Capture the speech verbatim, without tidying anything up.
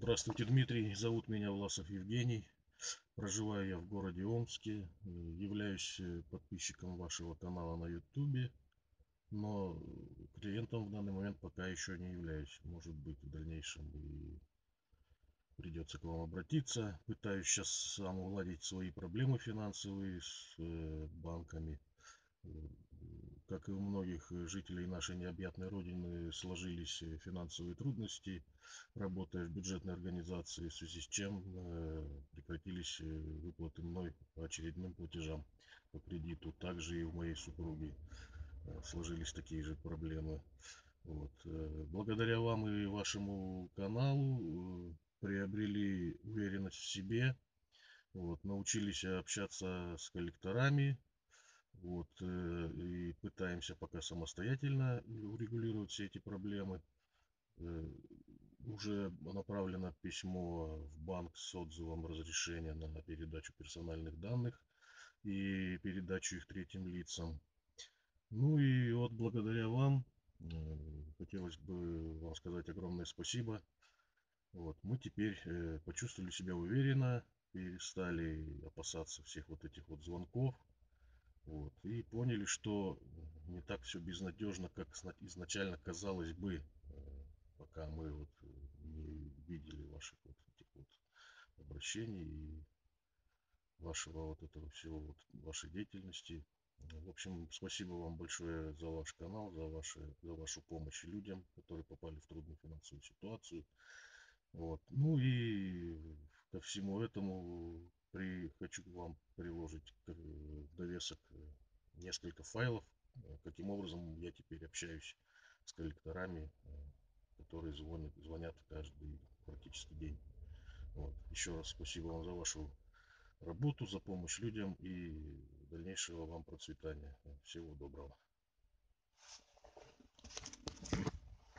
Здравствуйте, Дмитрий. Зовут меня Власов Евгений. Проживаю я в городе Омске. э, Являюсь э, подписчиком вашего канала на Ютубе, но клиентом в данный момент пока еще не являюсь. Может быть, в дальнейшем и придется к вам обратиться. Пытаюсь сейчас сам уладить свои проблемы финансовые с э, банками. Э, Как и у многих э, жителей нашей необъятной родины, сложились э, финансовые трудности, работая в бюджетной организации, в связи с чем э, прекратились э, выплаты мной по очередным платежам по кредиту. Также и у моей супруги э, сложились такие же проблемы. Вот. э, Благодаря вам и вашему каналу э, приобрели уверенность в себе, вот, научились общаться с коллекторами, вот, э, и пытаемся пока самостоятельно урегулировать все эти проблемы. Э, Уже направлено письмо в банк с отзывом разрешения на передачу персональных данных и передачу их третьим лицам. Ну и вот благодаря вам э, хотелось бы вам сказать огромное спасибо. Вот, мы теперь э, почувствовали себя уверенно, перестали опасаться всех вот этих вот звонков. Вот. И поняли, что не так все безнадежно, как сна- изначально казалось бы, э, пока мы вот э, не видели ваших вот этих вот обращений и вашего вот этого всего, вот, вашей деятельности. В общем, спасибо вам большое за ваш канал, за, ваши, за вашу помощь людям, которые попали в трудную финансовую ситуацию. Вот. Ну и ко всему этому при, хочу вам приложить к- в довесок э, несколько файлов, э, каким образом я теперь общаюсь с коллекторами, э, которые звонят, звонят каждый практически день. Вот. Еще раз спасибо вам за вашу работу, за помощь людям и дальнейшего вам процветания. Всего доброго.